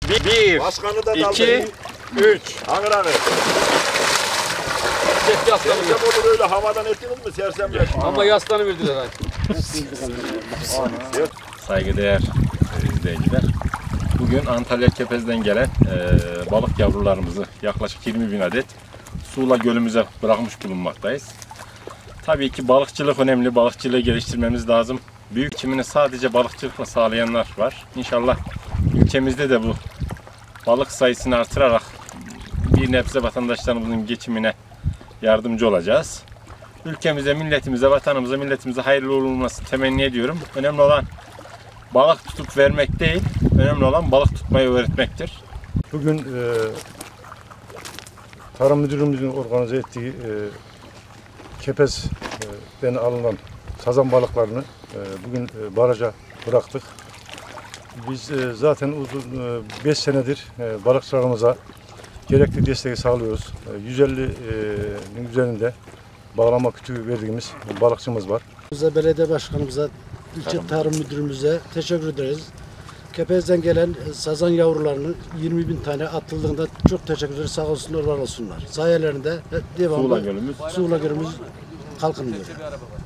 Bir, Başkanı da iki, üç. Amir abi. Sersem olur öyle havadan ettiniz mi sersemler? Ama yaslanı verdiler abi. Saygıdeğer izleyiciler. Bugün Antalya Kepez'den gelen balık yavrularımızı yaklaşık 20.000 adet Suğla Gölümüze bırakmış bulunmaktayız. Tabii ki balıkçılık önemli, balıkçılığı geliştirmemiz lazım. Büyük çimini sadece balıkçılıkla sağlayanlar var. İnşallah ülkemizde de bu balık sayısını artırarak bir nebze vatandaşlarımızın geçimine yardımcı olacağız. Ülkemize, milletimize, vatanımıza, milletimize hayırlı olması temenni ediyorum. Önemli olan balık tutup vermek değil, önemli olan balık tutmayı öğretmektir. Bugün Tarım Müdürlüğümüzün organize ettiği Kepez'den alınan sazan balıklarını bugün baraja bıraktık. Biz zaten uzun 5 senedir balıkçılarımıza gerekli desteği sağlıyoruz. 150'nin üzerinde bağlama kütüğü verdiğimiz balıkçımız var. Belediye başkanımıza, ilçe tarım müdürümüze teşekkür ederiz. Kepez'den gelen sazan yavrularını 20.000 tane atıldığında çok teşekkür ederiz. Sağ olsunlar, var olsunlar. Sayelerinde devamlı Suğla Gölümüz Suğla Gölümüz kalkınıyor.